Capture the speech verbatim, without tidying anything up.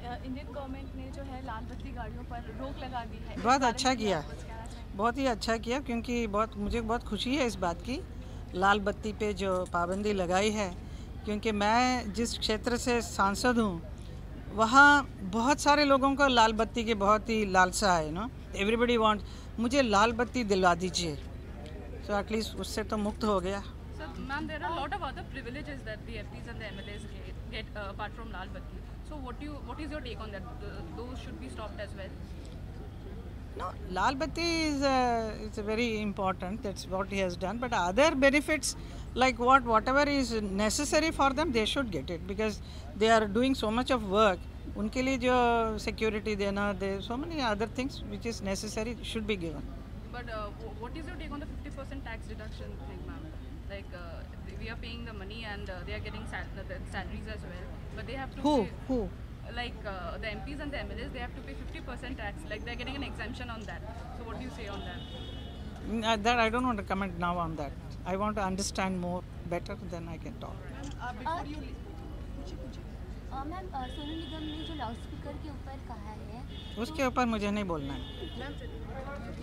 Indian government ने जो है लाल बत्ती गाड़ियों पर रोक लगा दी है। बहुत अच्छा किया, बहुत ही अच्छा किया, क्योंकि बहुत मुझे बहुत खुशी है इस बात की, लाल बत्ती पे जो पाबंदी लगाई है। क्योंकि मैं जिस क्षेत्र से सांसद हूँ वहाँ बहुत सारे लोगों को लाल बत्ती की बहुत ही लालसा है, नो एवरीबडी वांट, मुझे लाल बत्ती दिलवा दीजिए, सो एटलीस्ट उससे तो मुक्त हो गया। So, ma'am, there are a lot of other privileges that the M Ps and the M L As get, get uh, apart from Lal Batti. So, what do you, what is your take on that? Uh, those should be stopped as well. No, Lal Batti is uh, it's very important. That's what he has done. But other benefits, like what whatever is necessary for them, they should get it, because they are doing so much of work. उनके लिए जो security देना, there so many other things which is necessary should be given. But uh, what is your take on the fifty percent tax deduction thing, ma'am? Like uh, we are paying the money and uh, they are getting sal the salaries as well, but they have to Who? pay, Who? like uh, the M Ps and the M L As, they have to pay fifty percent tax. Like they're getting an exemption on that. So what do you say on that? Mm, uh, That I don't want to comment now on that. I want to understand more better, then I can talk. Uh, before you leave, ma'am Sonu Nigam ने जो loud speaker के ऊपर कहा है उसके ऊपर मुझे नहीं बोलना है।